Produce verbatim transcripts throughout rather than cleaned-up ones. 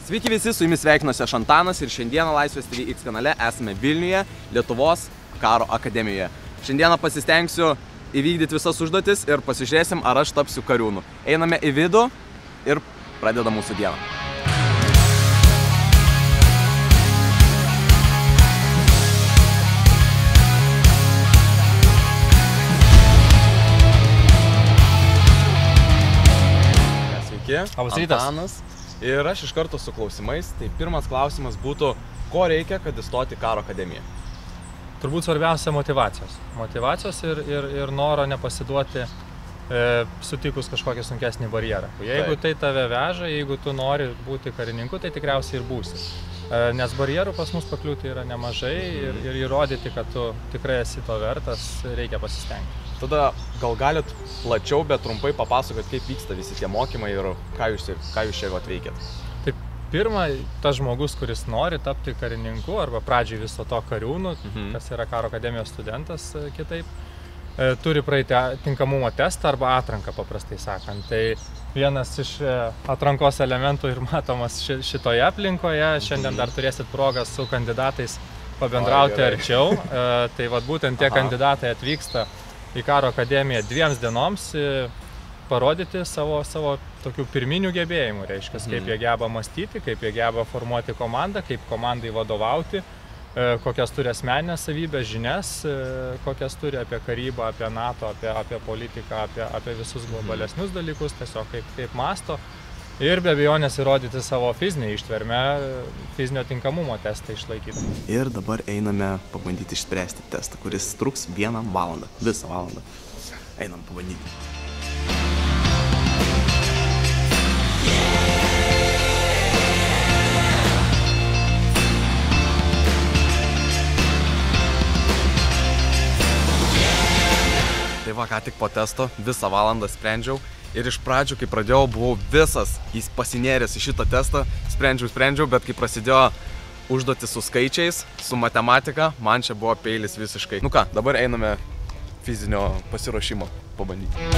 Sveiki visi, su jumis sveikinuosi aš Antanas ir šiandieną Laisvės T V X kanale esame Vilniuje, Lietuvos karo akademijoje. Šiandieną pasistengsiu įvykdyti visas užduotis ir pasižiūrėsim, ar aš tapsiu kariūnu. Einame į vidų ir pradedam mūsų dieną. Sveiki, Antanas. Ir aš iš karto su klausimais. Tai pirmas klausimas būtų, ko reikia, kad įstoti karo akademiją? Turbūt svarbiausia motyvacijos. Motyvacijos ir, ir, ir noro nepasiduoti e, sutikus kažkokį sunkesnį barjerą. Jeigu Taip. tai tave veža, jeigu tu nori būti karininku, tai tikriausiai ir būsi. E, nes barjerų pas mus pakliūti yra nemažai ir, ir įrodyti, kad tu tikrai esi to vertas, reikia pasistengti. Tada gal galit plačiau, bet trumpai papasakot, kaip vyksta visi tie mokymai ir ką jūs, ką jūs čia atveikėt? Tai pirma, tas žmogus, kuris nori tapti karininku arba pradžiai viso to kariūnu, mhm. kas yra karo akademijos studentas kitaip, e, turi praeiti tinkamumo testą arba atranką, paprastai sakant. Tai vienas iš atrankos elementų ir matomas ši, šitoje aplinkoje. Šiandien dar turėsit progą su kandidatais pabendrauti o, arčiau. E, tai vat būtent tie Aha. kandidatai atvyksta į karo akademiją dviems dienoms parodyti savo, savo tokių pirminių gebėjimų, reiškia, kaip mm. jie geba mąstyti, kaip jie geba formuoti komandą, kaip komandai vadovauti, kokias turi asmeninės savybės, žinias, kokias turi apie karybą, apie NATO, apie, apie politiką, apie, apie visus globalesnius dalykus, tiesiog kaip, kaip mąsto. Ir be abejonės įrodyti savo fizinę ištvermę, fizinio tinkamumo testą išlaikyti. Ir dabar einame pabandyti išspręsti testą, kuris truks vieną valandą, visą valandą. Einam pabandyti. Tai va, ką tik po testo visą valandą sprendžiau. Ir iš pradžių, kai pradėjau, buvau visas pasinėręs į šitą testą, sprendžiau, sprendžiau, bet kai prasidėjo užduotis su skaičiais, su matematika, man čia buvo peilis visiškai. Nu ką, dabar einame fizinio pasiruošimo pabandyti.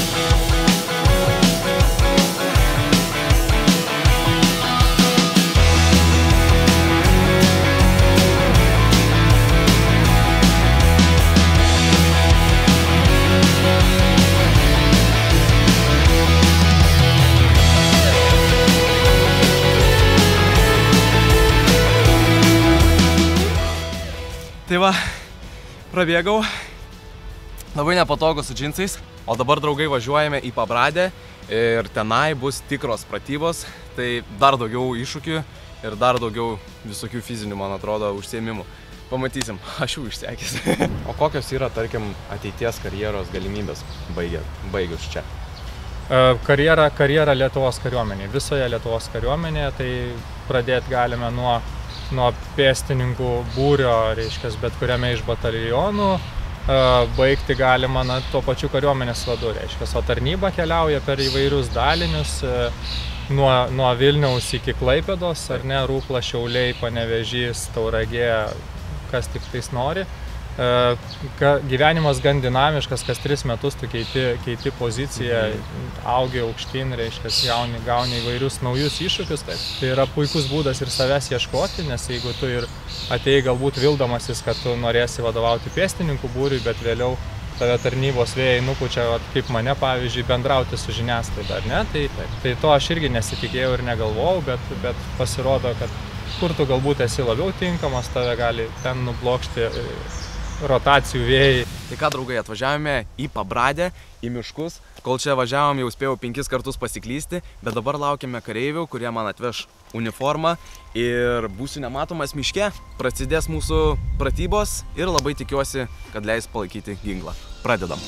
Tai va, prabėgau, labai nepatogu su džinsais, o dabar draugai važiuojame į Pabradę ir tenai bus tikros pratybos, tai dar daugiau iššūkių ir dar daugiau visokių fizinių, man atrodo, užsiėmimų. Pamatysim, aš jų išsekęs. O kokios yra, tarkim, ateities karjeros galimybės baigius čia? Karjera, karjera Lietuvos kariuomenėje, visoje Lietuvos kariuomenėje, tai pradėti galime nuo nuo pėstininkų būrio, reiškia, bet kuriame iš batalionų, baigti galima na, tuo pačiu kariuomenės vadu, reiškia, o tarnyba keliauja per įvairius dalinius, nuo, nuo Vilniaus iki Klaipėdos, ar ne, Rukla, Šiauliai, Panevėžys, Tauragė, kas tik tais nori. Gyvenimas gan dinamiškas, kas tris metus tu keiti, keiti poziciją, augi aukštyn, reiškia, gauni, gauni įvairius naujus iššūkius. Tai, tai yra puikus būdas ir savęs ieškoti, nes jeigu tu ir atėjai galbūt vildamasis, kad tu norėsi vadovauti pėstininkų būriui, bet vėliau tave tarnybos vėjai nupučia, kaip mane, pavyzdžiui, bendrauti su žiniasklaida, ar ne? Tai, tai to aš irgi nesitikėjau ir negalvojau, bet, bet pasirodo, kad kur tu galbūt esi labiau tinkamas, tave gali ten nublokšti rotacijų vėjai. Tai ką, draugai, atvažiavome į Pabradę, į miškus. Kol čia važiavom, jau spėjau penkis kartus pasiklysti, bet dabar laukiame kareivių, kurie man atveš uniformą ir būsiu nematomas miške. Prasidės mūsų pratybos ir labai tikiuosi, kad leis palaikyti ginklą. Pradedam.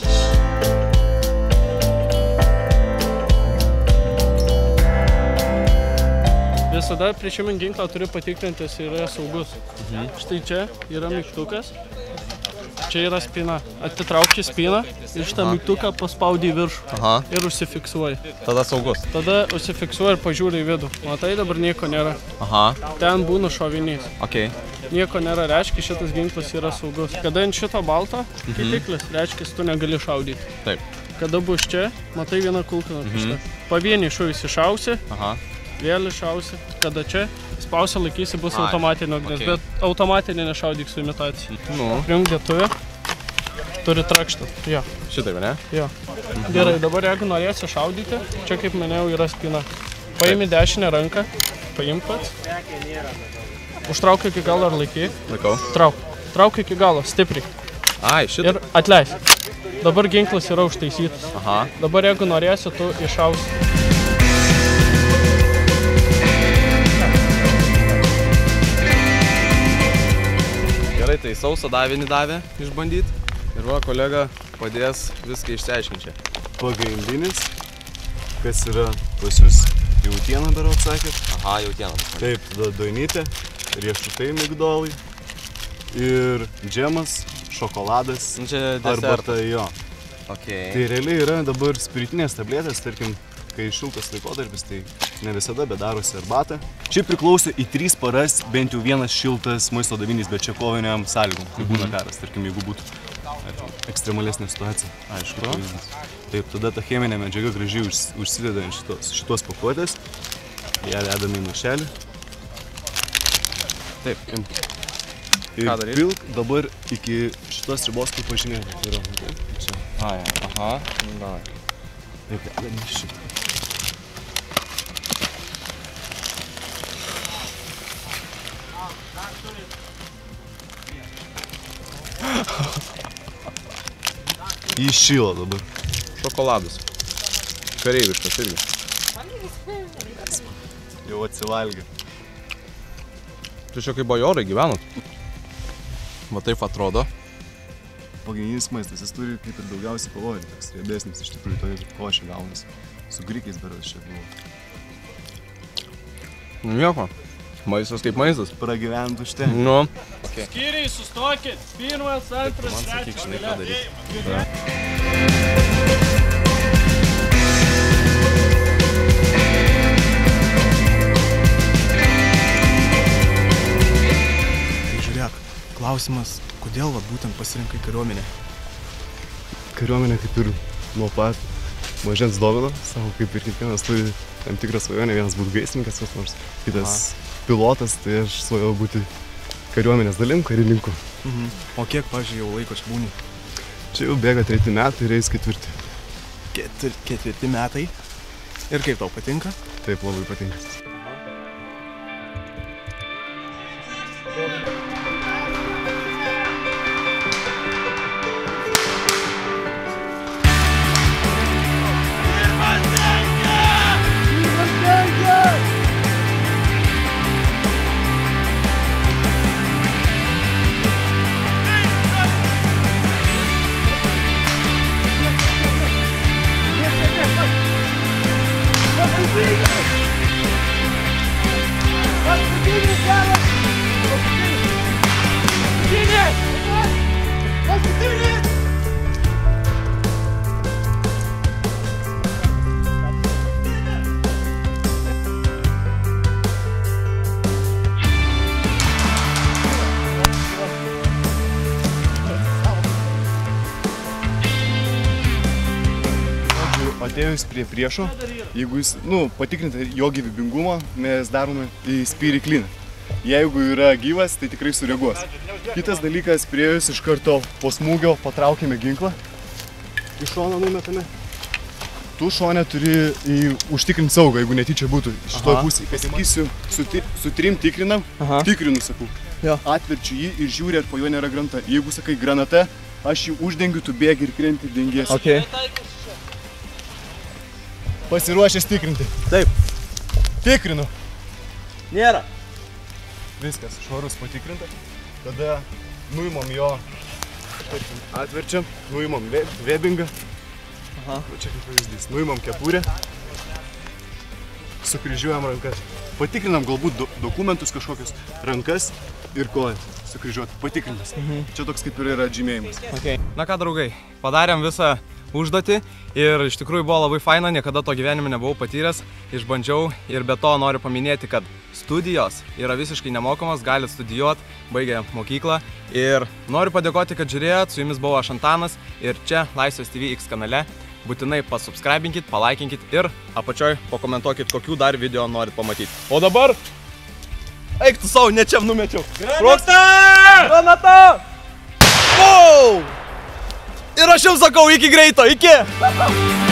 Visada prieš imant ginklą turi patikrintis, yra saugus. Mhm. Štai čia yra mygtukas. Čia yra spyna. Atitraukti spyną ir šitą mygtuką paspaudi į viršų. Aha. Ir užsifiksuoji. Tada saugus. Tada užsifiksuoji ir pažiūri į vidų. Matai, dabar nieko nėra. Aha. Ten būna šovinys. Okay. Nieko nėra, reiškia, šitas ginklas yra saugus. Kada ant šito balto mhm. kaitiklis, reiškia, tu negali šaudyti. Taip. Kada bus čia, matai vieną kulką nukištą. Mhm. Pavienį šuvis išausi. Aha. vėl iššausi. Kada čia, spausia laikysi, bus Ai, automatinio ugnis, okei. bet automatinė nešaudyk su imitacija. Nu, Prijung dėtuvę, turi trakštą. Jo, šitaip, ne? jo. Gerai, dabar jeigu norėsi šaudyti, čia kaip minėjau yra spina. Paimi dešinę ranką, paimk pats. Užtrauk iki galo ar laikyk. Laikau. Trauk. Trauk iki galo, stipriai. Ai, šitaip. Ir atleis. Dabar ginklas yra užtaisytas. Aha. Dabar jeigu norėsi, tu iššausi. Gerai, tai sausą davinį davė išbandyti. Ir va, kolega padės viską išsiaiškinti. Pagrindinis, kas yra pas jūs jautiena, berods sakėt. Aha, jautiena. Taip, tada doinytė, riešutai migdolai ir džemas, šokoladas, Nu, čia desertas. arbata jo. Okay. Tai realiai yra dabar spiritinės tabletės, tarkim, kai šiltas laikotarpis, tai ne visada, bet darosi arbatą. Čia priklauso į tris paras bent jau vienas šiltas maisto davinys, bet čia koviniam sąlygom, kai būna karas, tarkim, jeigu būtų ekstremalesnė situacija. Aišku, pavyzdys. Taip, tada ta cheminė medžiaga gražiai užs- užsideda ant šitos, šitos pakuotės. Ją dedame į maišelį. Taip. Ir Ką daryt? pilk dabar iki šitos ribos, kaip pažymėti. Tai yra, taip, čia. Ai, aha. Nu, davai. Taip, dedame šitą. Įšilo dabar. Šokoladas. Kareiviškas irgi. Jau atsivalgė. Tu čia kaip bajorai gyvenat. Va taip atrodo. Pagrindinis maistas, jis turi kaip ir daugiausiai kalorių, toks riebesnis iš tikrųjų, to ir košė gaunasi. Su grikiais berods čia buvo. Nu nieko. Maistas kaip maistas. Pragyvent užtenka. Nu. Skyriai, sustokit. Pirmas, antras, Man sakyk, žinai, ką daryti. Tai žiūrėk, klausimas, kodėl va, būtent pasirinkai kariuomenę? Kariuomenė kaip ir nuo pat mažens dovino, savo kaip ir kiekvienas turi tam tikrą svajonę, vienas būtų gaisrininkas, kas nors, kitas pilotas, tai aš svajojau būti kariuomenės dalim, karininku. Mhm. O kiek, pažiūrėjau, jau laiko čia būni? Čia jau bėga treti metai ir eis ketvirti. Ketur, ketvirti metai. Ir kaip tau patinka? Taip, labai patinka. Atėjus prie priešo, jeigu jūs, nu, patikrinate jo gyvybingumą, mes darome į spyrį kliną. Jeigu yra gyvas, tai tikrai sureaguos. Kitas dalykas, priėjus iš karto po smūgio patraukime ginklą. Į šoną numetame. Tu šonę turi į, užtikrinti saugą, jeigu netyčia būtų šitoj pusėje. Pasakysiu, su, ti- su trim tikrinam, Aha. tikrinu, sakau. Jo. Atverčiu jį ir žiūri, ar po juo nėra granta. Jeigu sakai granata, aš jį uždengiu, tu bėgi ir krenti ir dengiesi. Okay. Pasiruošęs tikrinti. Taip. Tikrinu. Nėra. Viskas, švarus patikrinta. Tada nuimam jo, tarkim, atverčiam, nuimam ve- webingą. Aha. Va čia kaip pavyzdys. Nuimam kepurę. Sukryžiuojam rankas. Patikrinam galbūt do dokumentus kažkokius, rankas ir koją. Sukryžiuoti, patikrintas. Mhm. Čia toks kaip ir yra žymėjimas. Okay. Na ką, draugai, padarėm visą užduotį ir iš tikrųjų buvo labai faina, niekada to gyvenime nebuvau patyręs, išbandžiau ir be to noriu paminėti, kad studijos yra visiškai nemokamos, galit studijuoti, baigę mokyklą ir noriu padėkoti, kad žiūrėjot, su jumis buvo aš Antanas ir čia Laisvės T V X kanale būtinai pasubscribinkit, palaikinkit ir apačioj pakomentuokit, kokių dar video norit pamatyti. O dabar, eik tu savo, ne čia numečiau. Granata! Granata! Wow! Ir aš jums sakau, iki greito, iki!